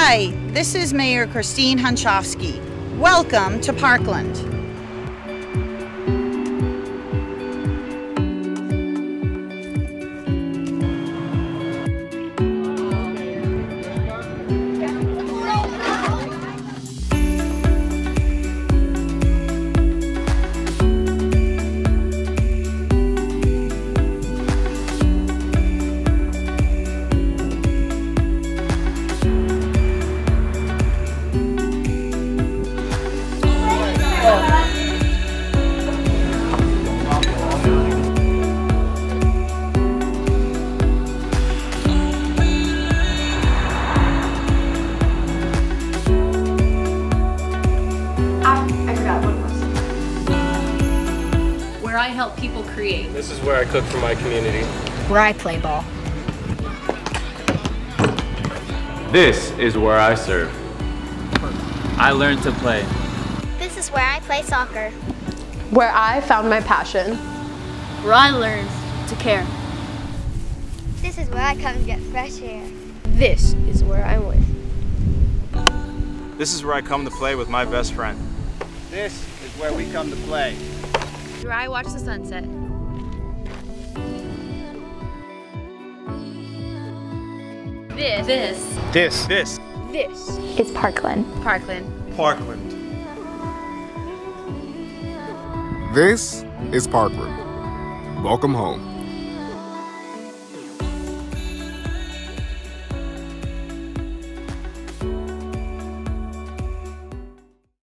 Hi, this is Mayor Christine Hunschofsky. Welcome to Parkland. Where I help people create. This is where I cook for my community. Where I play ball. This is where I serve. I learn to play. This is where I play soccer. Where I found my passion. Where I learned to care. This is where I come to get fresh air. This is where I live. This is where I come to play with my best friend. This is where we come to play. Where I watch the sunset. This is Parkland. Parkland. Parkland. This is Parkland. Welcome home.